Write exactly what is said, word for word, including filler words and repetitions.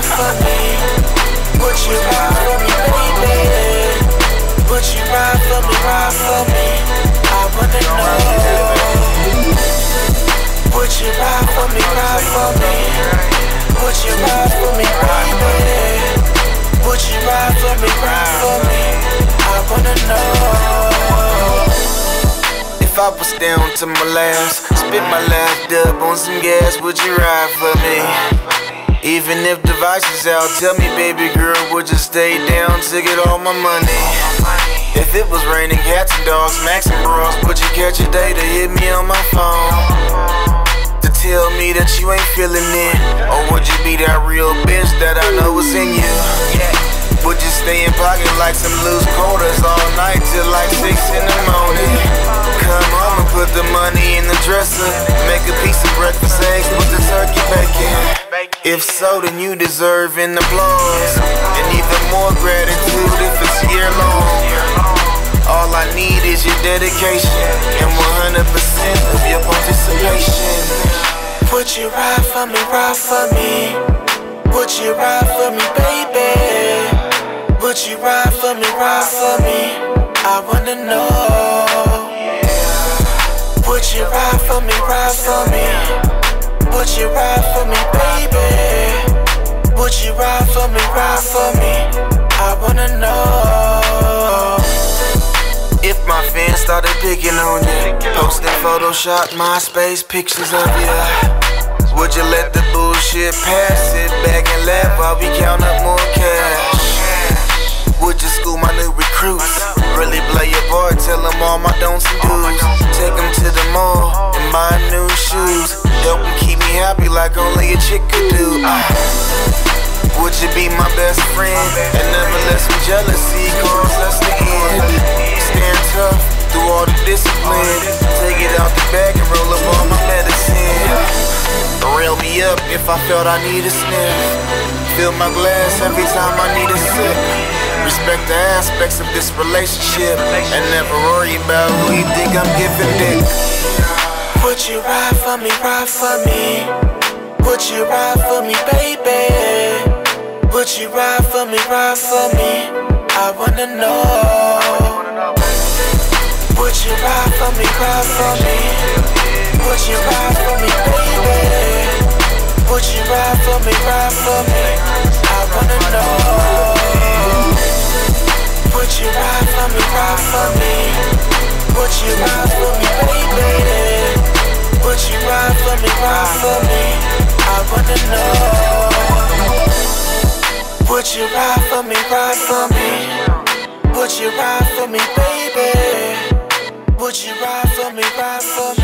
ride for me? Would you ride for me, baby? Would you ride for me, ride for me? I wanna know. Would you ride for me, ride for me? Would you ride for me, baby? Would you ride for me, ride for me? I wanna know. If I was down to my last, spit my last dub on some gas, would you ride for me? Even if the vice is out, tell me baby girl, would you stay down to get all my money? If it was raining cats and dogs, Max and bros, would you catch a day to hit me on my phone? To tell me that you ain't feeling it? Or would you be that real bitch that I know is in you? Would you stay in pocket like some loose quarters all night till like six in the morning? Come home and put the money in the dresser, make a piece of breakfast eggs with the turkey bacon. If so, then you deserve an applause, and even more gratitude if it's year long. All I need is your dedication and one hundred percent of your participation. Would you ride for me, ride for me? Would you ride for me, baby? Would you ride for me, ride for me? I wanna know. Would you ride for me, ride for me? Would you ride for me, baby? Would you ride for me, ride for me? I wanna know. If my fans started picking on you, posting Photoshop, MySpace pictures of you, would you let the bullshit pass? Sit back and laugh while we count up more cash? Would you school my new recruits? Really play your part, tell them all my don'ts and do's. Take them to the mall and buy new shoes. Help them keep me happy like only a chick could do. uh. Would you be my best friend and never let some jealousy cause us to end? Stand tough through all the discipline, take it out the bag and roll up all my medicine. Rail me up if I felt I need a sniff, fill my glass every time I need a sip. Respect the aspects of this relationship and never worry about who you think I'm giving dick. Would you ride for me, ride for me? Would you ride for me, baby? Would you ride for me, ride for me? I wanna know. Would you ride for me, ride for me? Would you ride for me, baby? Would you ride for me, ride for me? I wanna know. Would you ride for me, ride for me? Would you ride for me, baby? Would you ride for me, ride for me? I wanna know. Would you ride for me, ride for me? Would you ride for me, baby? Would you ride for me, ride for me?